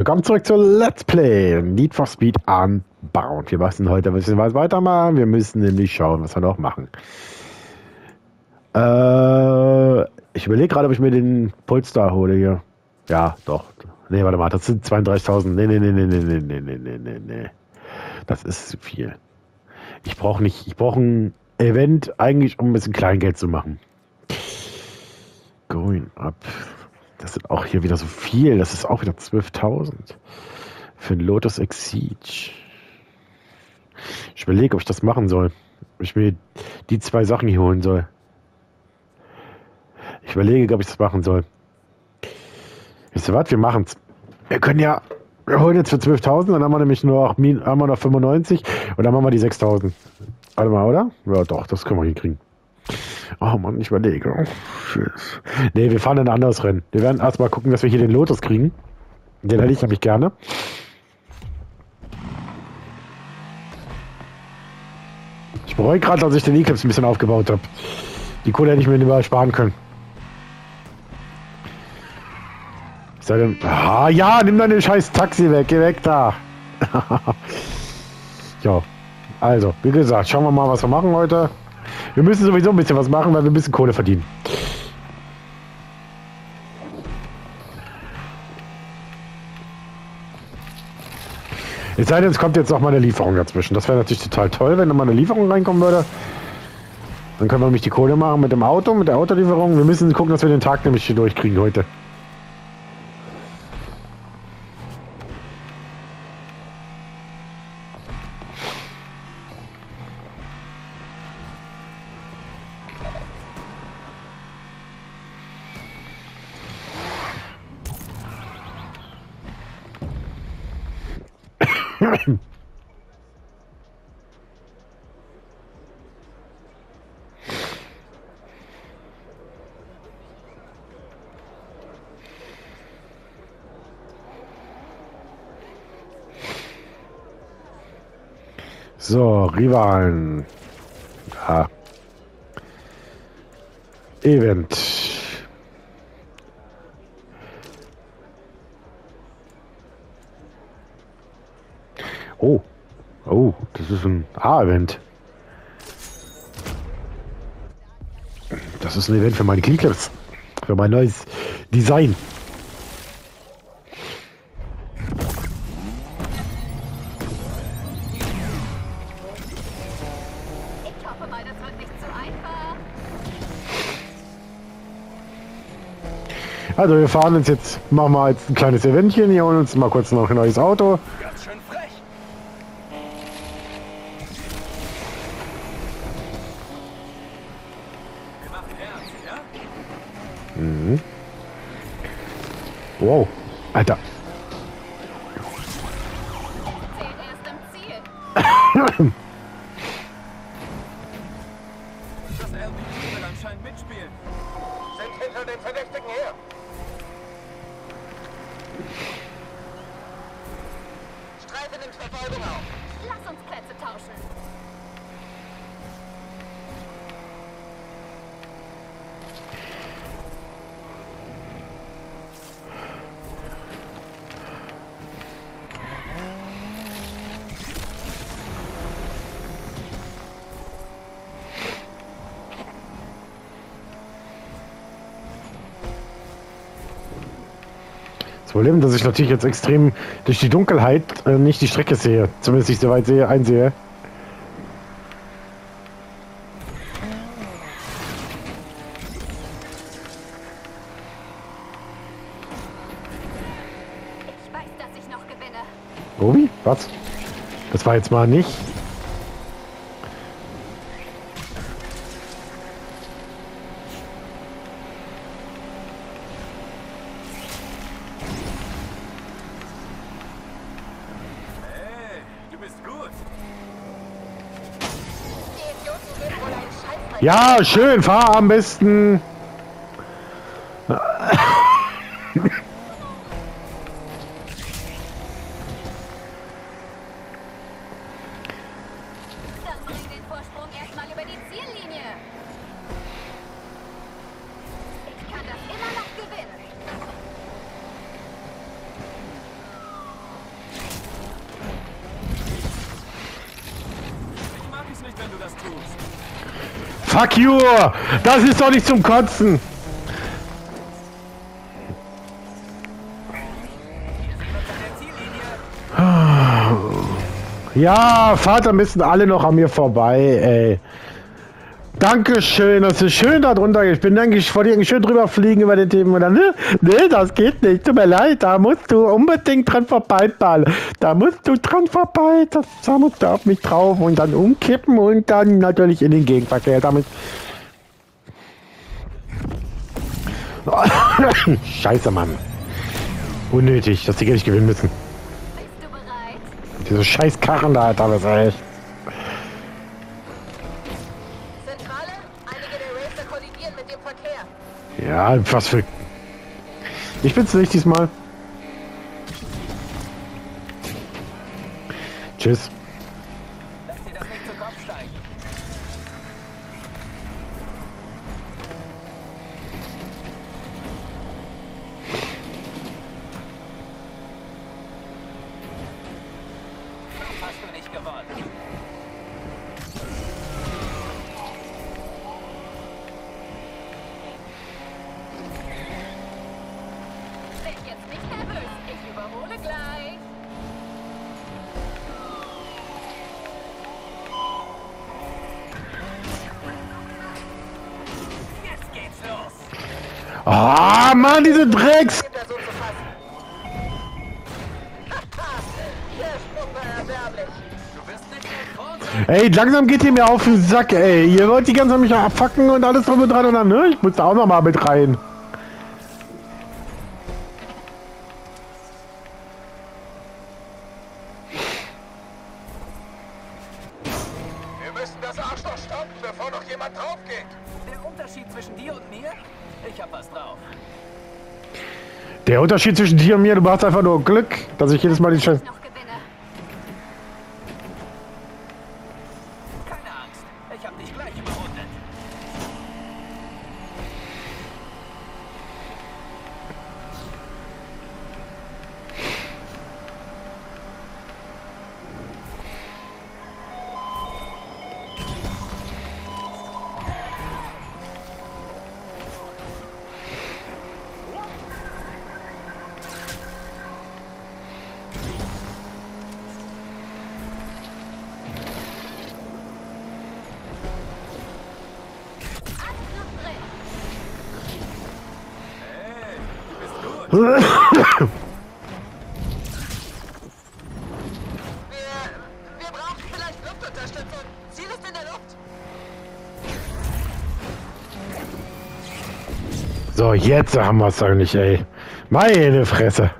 willkommen zurück zu Let's Play Need for Speed Unbound. Wir müssen heute ein bisschen was weitermachen. Wir müssen nämlich schauen, was wir noch machen. Ich überlege gerade, ob ich mir den Polestar hole hier. Ja, doch. Nee, warte mal, das sind 32.000. Nee. Das ist zu viel. Ich brauche ein Event eigentlich, um ein bisschen Kleingeld zu machen. Going up. Das sind auch hier wieder so viel. Das ist auch wieder 12.000. Für ein Lotus Exige. Ich überlege, ob ich das machen soll. Ob ich mir die zwei Sachen hier holen soll. Ich überlege, ob ich das machen soll. Wisst ihr was? Wir machen es. Wir holen jetzt für 12.000, dann haben wir nämlich noch 95 und dann machen wir die 6.000. Warte mal, oder? Ja, doch, das können wir hinkriegen. Oh Mann, ich überlege. Nee, wir fahren ein anderes Rennen. Wir werden erstmal gucken, dass wir hier den Lotus kriegen. Den hätte ich nämlich gerne. Ich bereue gerade, dass ich den Eclipse ein bisschen aufgebaut habe. Die Kohle hätte ich mir nicht sparen können. Ah ja, nimm deine scheiß Taxi weg, geh weg da. Ja, also, wie gesagt, schauen wir mal, was wir machen heute. Wir müssen sowieso ein bisschen was machen, weil wir ein bisschen Kohle verdienen. Es sei denn, es kommt jetzt noch mal eine Lieferung dazwischen. Das wäre natürlich total toll, wenn da mal eine Lieferung reinkommen würde. Dann können wir nämlich die Kohle machen mit dem Auto, mit der Autolieferung. Wir müssen gucken, dass wir den Tag nämlich hier durchkriegen heute. So, Rivalen. Ja. Event. Oh, das ist ein A-Event. Das ist ein Event für meine Keyclips. Für mein neues Design. Ich hoffe mal, das wird nicht zu einfach. Also wir fahren uns jetzt, machen wir jetzt ein kleines Eventchen, hier holen uns mal kurz noch ein neues Auto. Ganz schön frech. Wir machen ernst, ja? Mhm. Wow, Alter. Zählt erst im Ziel. Das LBG will anscheinend mitspielen. Sind hinter den Verdächtigen her. Streifen in Verfolgung auf. Lass uns Plätze tauschen. Das Problem, dass ich natürlich jetzt extrem durch die Dunkelheit nicht die Strecke sehe. Zumindest nicht so weit einsehe. Ich weiß, dass ich noch gewinne. Obi? Was? Das war jetzt mal nicht. Hey, du bist gut. Die Idioten geben wohl einen Scheiß. Ja, schön, fahr am besten. Dann bring den Vorsprung erstmal über die Ziellinie. Ich kann das immer noch gewinnen. wenn du das tust. Fuck you! Das ist doch nicht zum Kotzen! Ja, Vater, müssen alle noch an mir vorbei, ey. Dankeschön, das ist schön da drunter. Ich bin eigentlich vor dir schön drüber fliegen über den Themen und dann, ne, das geht nicht. Tut mir leid, da musst du unbedingt dran vorbeifallen. Da musst du dran vorbei, da musst du auf mich drauf und dann umkippen und dann natürlich in den Gegenverkehr. Damit. Scheiße, Mann. Unnötig, dass die gar nicht gewinnen müssen. Bist du bereit? Diese scheiß Karren da, Alter, was echt. Zentrale, einige der Racer kollidieren mit dem Verkehr. Ja, was für... Ich bin's nicht diesmal. Tschüss. Lass dir das nicht zu Kopf steigen. Hast du nicht gewonnen. Bin jetzt nicht nervös. Ich überhole gleich. Jetzt geht's los. Ah, Mann, diese Drecks! Die Person zu fassen. Der Sprung war erbärmlich. Du wirst nicht mehr kurz. Ey, langsam geht ihr mir auf den Sack, ey. Ihr wollt die ganze Zeit mich abfacken und alles drum und dran und dann, ne? Ich muss da auch noch mal mit rein. Wir müssen das Arschloch stoppen, bevor noch jemand drauf geht. Der Unterschied zwischen dir und mir? Ich hab was drauf. Der Unterschied zwischen dir und mir, du brauchst einfach nur Glück, dass ich jedes Mal die Scheiße... Ich noch gewinne. Keine Angst. Ich hab dich gleich überrundet. Achtung drin. Hey, du bist gut. Wir brauchen vielleicht Luftunterstützung. Ziel ist in der Luft. So, jetzt haben wir es eigentlich, ey. Meine Fresse.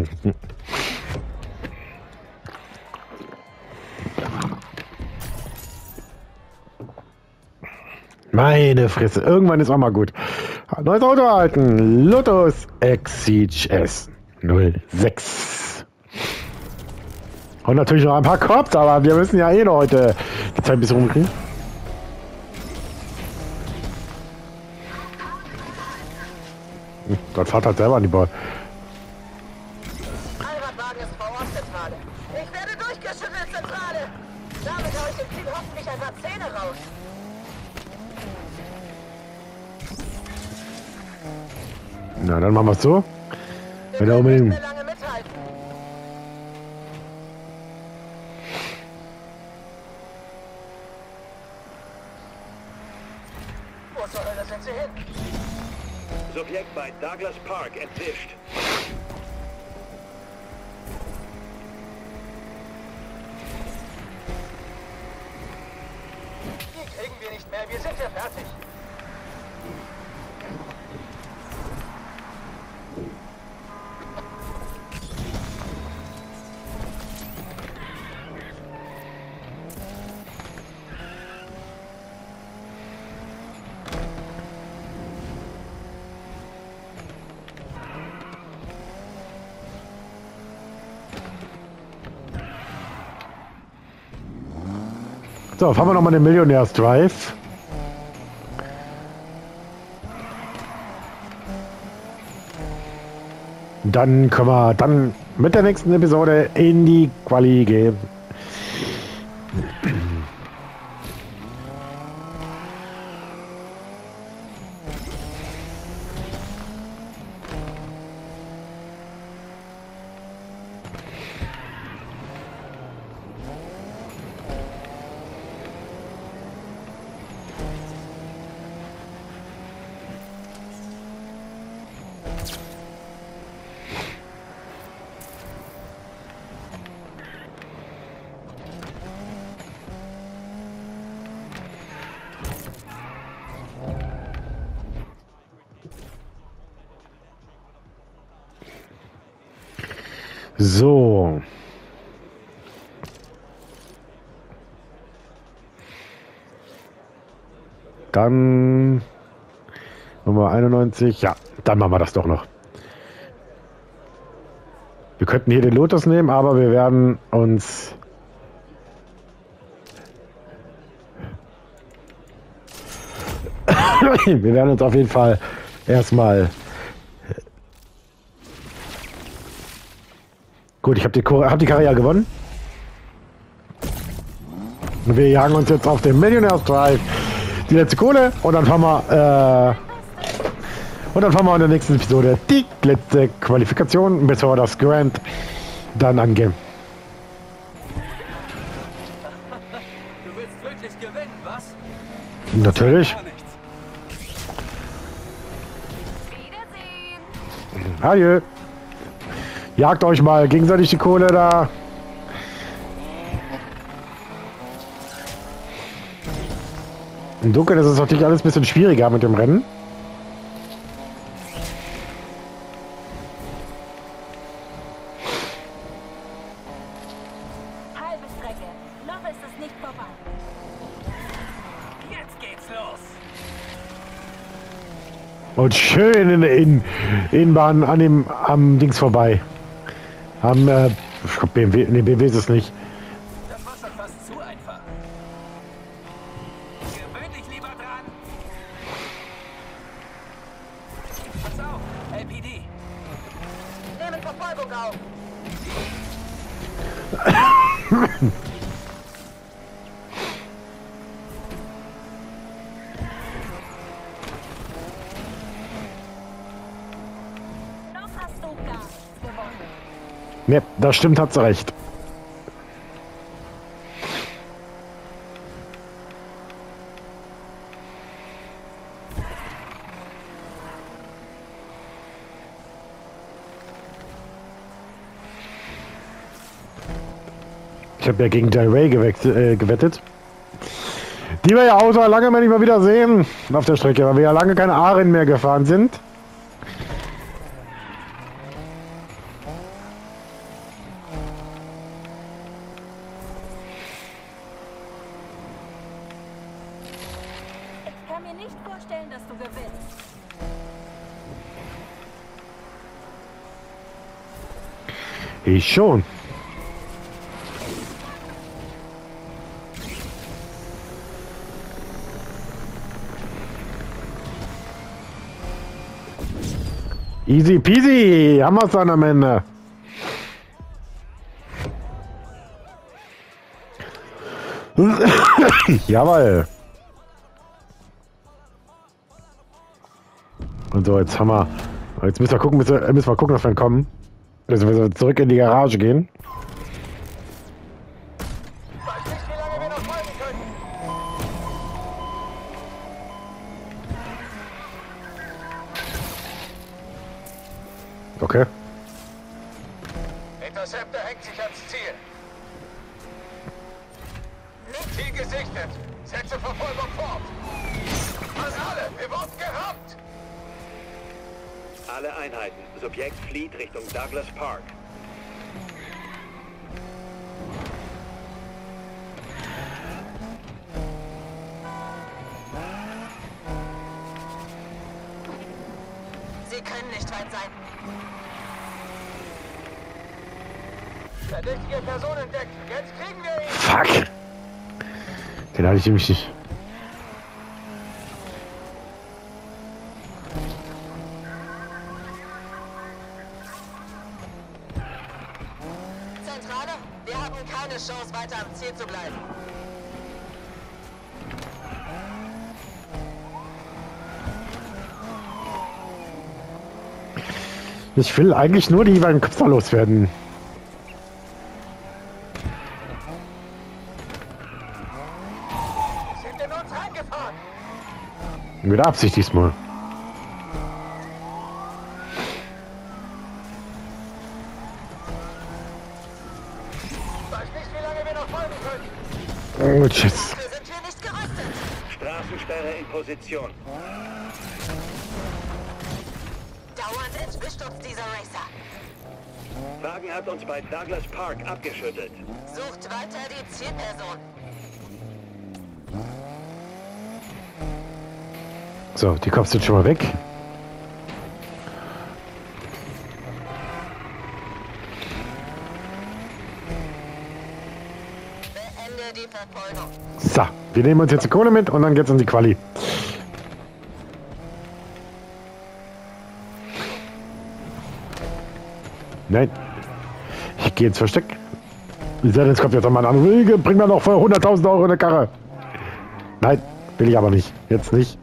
Meine Fresse. Irgendwann ist auch mal gut. Neues Auto erhalten. Lotus Exige S 06. Und natürlich noch ein paar Cops, aber wir müssen ja eh noch heute die Zeit ein bisschen rumkriegen. Dort fahrt halt selber an die Ball. Allradwagen ist vor Ort, Zentrale. Ich werde durchgeschüttelt, Zentrale. Damit hau ich dem Ziel hoffentlich ein paar Zähne raus. Na, dann machen wir es so. Wir Wenn er können nicht unbedingt. mehr lange mithalten. Wo zur Hölle sind sie hin? Subjekt bei Douglas Park entwischt. Die kriegen wir nicht mehr, wir sind ja fertig. So, fahren wir nochmal den Millionärs Drive. Dann können wir dann mit der nächsten Episode in die Quali gehen. So. Dann Nummer 91. Ja, dann machen wir das doch noch. Wir könnten hier den Lotus nehmen, aber wir werden uns... wir werden uns auf jeden Fall erstmal... Gut, ich habe die Karre ja gewonnen. Und wir jagen uns jetzt auf den Millionaires Drive die letzte Kohle und dann fahren wir in der nächsten Episode die letzte Qualifikation, bevor wir das Grand dann angehen. Du willst wirklich gewinnen, was? Natürlich. Gar nichts. Wiedersehen. Adieu. Jagt euch mal gegenseitig die Kohle da. Im Dunkeln ist es natürlich alles ein bisschen schwieriger mit dem Rennen. Halbe Strecke. Noch ist es nicht vorbei. Jetzt geht's los. Und schön in der Innenbahn am Dings vorbei. Am ich glaub, BMW, nee, BMW ist es nicht. Das war schon fast zu einfach. Gewöhn dich lieber dran. Pass auf, LPD. Nehmen Verfolgung auf. Noch hast du gar nichts gewonnen. Ne, das stimmt, hat sie recht. Ich habe ja gegen Del Rey gewettet. Die wir ja auch so lange nicht mal wieder sehen auf der Strecke, weil wir ja lange keine A-Rennen mehr gefahren sind. Ich kann mir nicht vorstellen, dass du gewinnst. Ich schon. Easy peasy, haben wir es dann am Ende. Jawohl. Und so, jetzt haben wir. Jetzt müssen wir gucken, dass wir kommen. Also wir zurück in die Garage gehen. Ich weiß nicht, wie lange wir noch folgen können. Okay. Interceptor hängt sich ans Ziel. Ziel gesichtet. Setze Verfolgung fort. An alle, wir wurden gehabt. Alle Einheiten. Subjekt flieht Richtung Douglas Park. Sie können nicht weit sein. Verdächtige Person entdeckt. Jetzt kriegen wir ihn. Fuck. Den hatte ich nämlich nicht. Zentrale, wir haben keine Chance, weiter am Ziel zu bleiben. Ich will eigentlich nur die beiden Köpfer loswerden. Sind in uns reingefahren. Mit Absicht diesmal. Ich weiß nicht, wie lange wir noch folgen können. Oh, tschüss. Wir sind hier nicht gerüstet. Straßensperre in Position. Dauernd entwischt uns dieser Racer. Wagen hat uns bei Douglas Park abgeschüttet. Sucht weiter die Zielperson. So, die Cops sind schon mal weg. Beende die Verfolgung. So, wir nehmen uns jetzt die Kohle mit und dann geht's in die Quali. Nein. Ich gehe ins Versteck. Jetzt kommt jetzt nochmal an. Bring mir noch für 100.000 € eine Karre. Nein, will ich aber nicht. Jetzt nicht.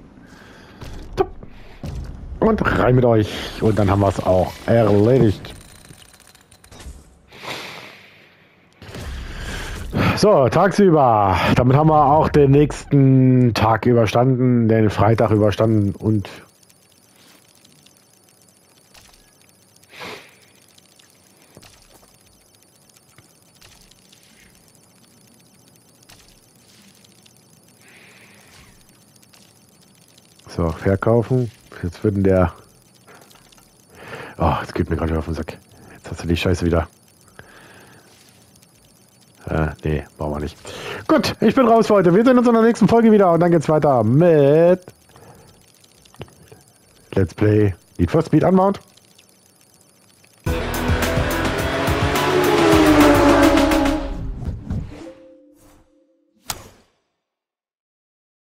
Und rein mit euch. Und dann haben wir es auch erledigt. So, tagsüber. Damit haben wir auch den nächsten Tag überstanden, den Freitag überstanden und so, verkaufen. Jetzt würden der... Oh, jetzt geht mir gerade auf den Sack. Jetzt hast du die Scheiße wieder. Nee, brauchen wir nicht. Gut, ich bin raus für heute. Wir sehen uns in der nächsten Folge wieder und dann geht's weiter mit Let's Play Need for Speed Unbound.